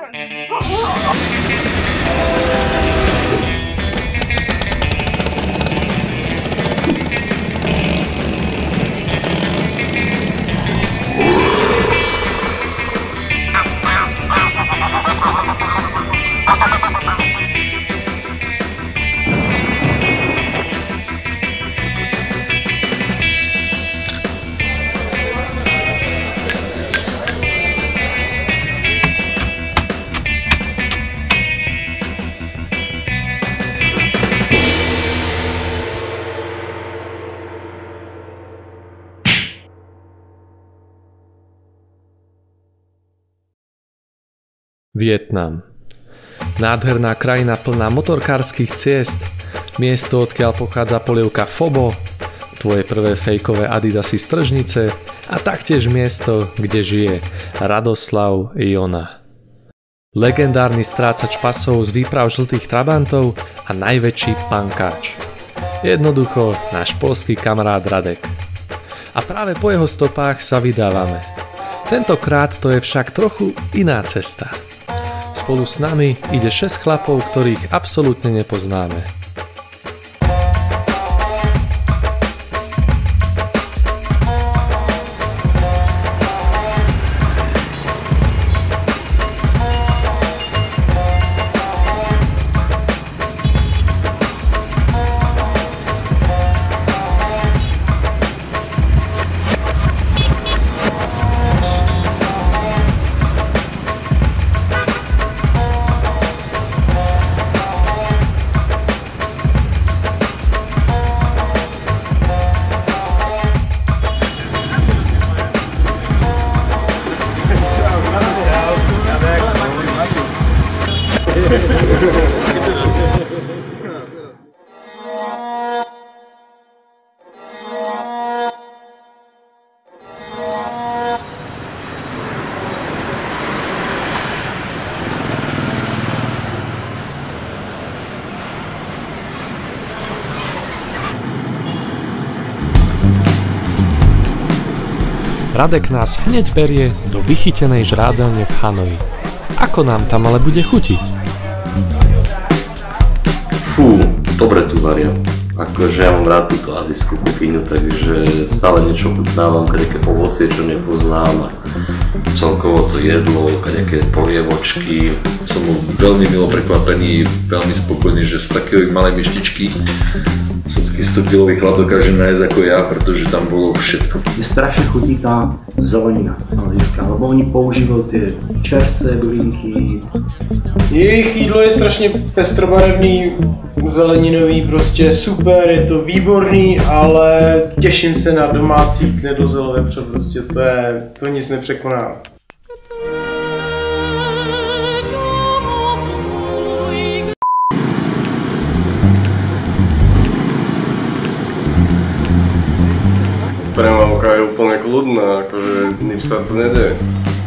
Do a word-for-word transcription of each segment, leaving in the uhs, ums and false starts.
Vietnam. Nádherná krajina plná motorkárskych ciest, miesto, odkiaľ pochádza polievka Pho, tvoje prvé fejkové Adidasy z tržnice a taktiež miesto, kde žije Radoslav Jona. Legendárny strácač pasov z výprav žltých trabantov a najväčší pankáč. Jednoducho náš poľský kamarát Radek. A práve po jeho stopách sa vydávame. Tentokrát to je však trochu iná cesta. Spolu s nami ide šesť chlapov, ktorých absolútne nepoznáme. Radek nás hneď berie do vychytenej žrádelne v Hanoji. Ako nám tam ale bude chutiť? Fú, dobre tu varia. Akože ja mám rád túto azijskú kuchyňu, takže stále niečo chutnávam, kadejaké ovocie, čo nepoznám a celkovo to jedlo, kadejaké polievočky. Som veľmi milo prekvapený, veľmi spokojný, že z takej malej myštičky som taký sto kilový chlap dokáže nájsť ako ja, pretože tam bolo všetko. Je strašne chutí tá zelenina azijská, lebo oni používajú tie čerstvé bylinky. Jejich jídlo je strašně pestrobarevný, zeleninový, prostě super, je to výborný, ale těším se na domácí knedlzelové vepře, prostě to je, to nic nepřekoná. Premávka je úplne kľudná, akože nič sa to nedeje.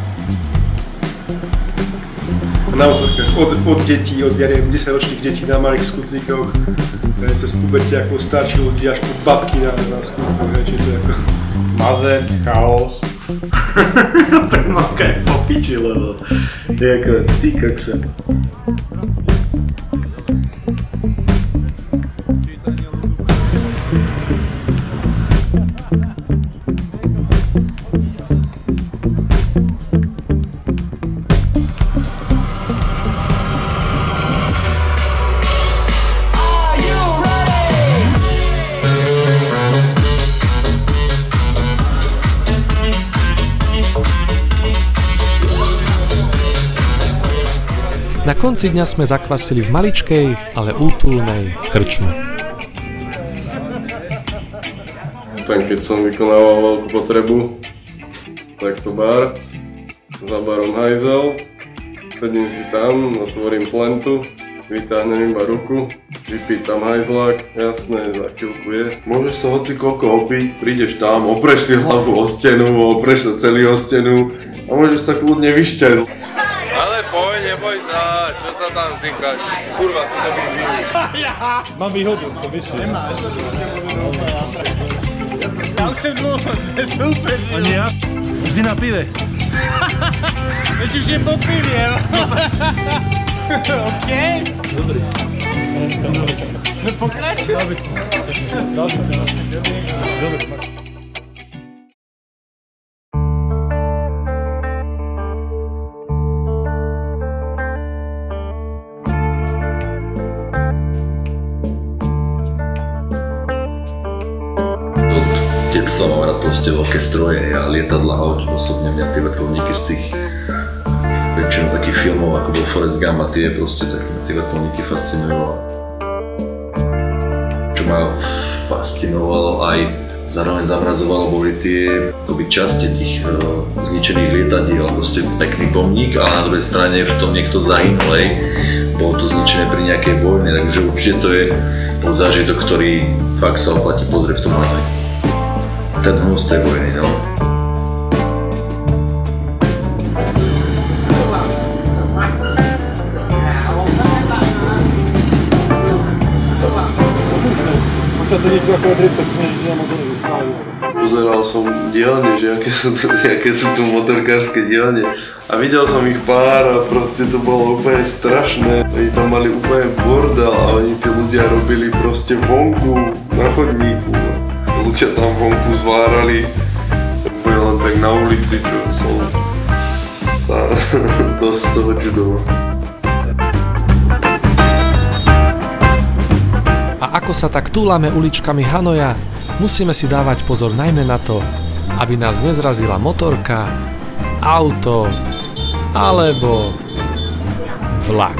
Na motorkách od, od detí, od desaťročných detí na malých skutlíkoch, cez puberťákov, starší ľudí až po babky na, na skutlíkoch, či to je ako mazec, chaos. Premávka je po piči, lebo je ako ty koksa. Na konci dňa sme zakvasili v maličkej, ale útulnej krčme. Ten keď som vykonával veľkú potrebu, takto bar, za barom hajzel, sedím si tam, otvorím plentu, vytáhnem iba ruku, vypýtam hajzlák, jasné, za chvíľku je. Môžeš sa hoci koľko opiť, prídeš tam, opreš si hlavu o stenu, opreš sa celý o stenu a môžeš sa kľudne vyšťať. Ale poj, neboj sa, čo sa tam týka, kurva, to by vyhľadí. Mám výhodu, to vyšlo. Nemáš. Ja už som dlho, super, že? A nie ja, vždy na pive. Veď už je popivil. OK? Dobrý. No pokračuj. Dal by si. Dal by si. Dobre, máš. Detstva mám rád proste veľké stroje a lietadlá a osobne mňa tie vrtuľníky z tých väčšinou takých filmov ako bol Forrest Gump a tie proste tak tie vrtuľníky fascinujú. Čo ma fascinovalo aj zároveň zamrazovalo boli tie akoby časti tých uh, zničených lietadiel, proste pekný pomník a na druhej strane v tom niekto zahynul, hej. Bolo to zničené pri nejakej vojne, takže určite to je bol zážitok, ktorý fakt sa oplatí pozrieť v tom hľadaj. Ten hnus tej vojny, no. Pozeral som dielne, že aké sú tu, aké sú tu motorkárske dielne a videl som ich pár a proste to bolo úplne strašné. Oni tam mali úplne bordel a oni tí ľudia robili proste vonku na chodníku. Ľudia tam vonku zvárali, úplne len tak na ulici, čo som sa dosť toho čudoval. A ako sa tak túlame uličkami Hanoja, musíme si dávať pozor najmä na to, aby nás nezrazila motorka, auto alebo vlak.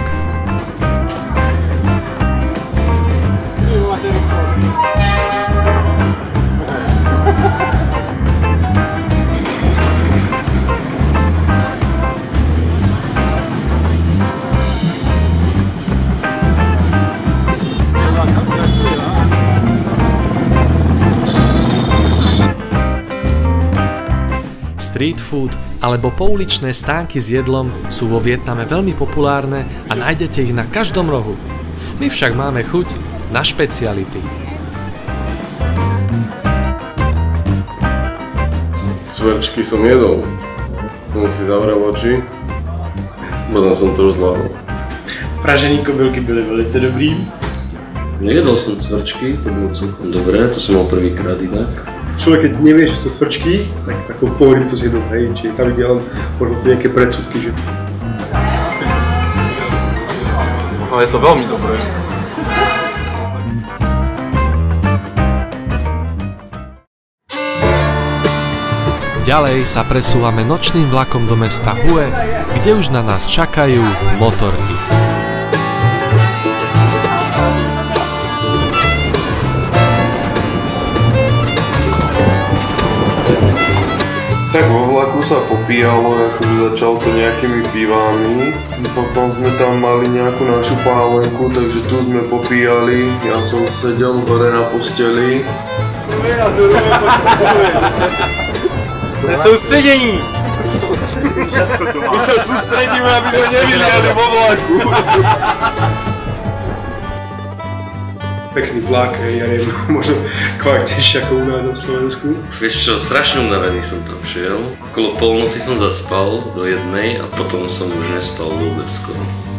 Street food alebo pouličné stánky s jedlom sú vo Vietname veľmi populárne a nájdete ich na každom rohu. My však máme chuť na špeciality. Cvrčky som jedol. Som si zavrel oči. Potom som to rozhľadol. Pražený kobylky byly velice dobrý. Nejedol som cvrčky, to bolo celkom dobré, to som mal prvýkrát inak. Človek, keď nevie, že sú to cvrčky, tak ako v pohode to zjedol, hej, čiže tam ide len možno to nejaké predsudky, že... No je to veľmi dobré. Ďalej sa presúvame nočným vlakom do mesta Hue, kde už na nás čakajú motorky. Tak vo vlaku sa popíjalo, akože začalo to nejakými pivami. Potom sme tam mali nejakú našu pálenku, takže tu sme popíjali. Ja som sedel hore na posteli. Na soustředění! My sa sústredíme, aby sme nevyliali vo vlaku. Pekný vlak, ja neviem, možno kvalitnejšie ako u nás na Slovensku. Vieš čo, strašne unavený som tam šiel. Okolo polnoci som zaspal do jednej a potom som už nespal vôbec skoro.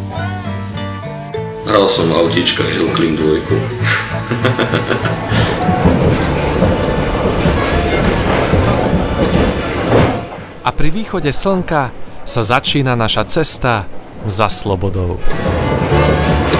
Hral som autíčka Hillclimb dvojku. A pri východe slnka sa začína naša cesta za slobodou.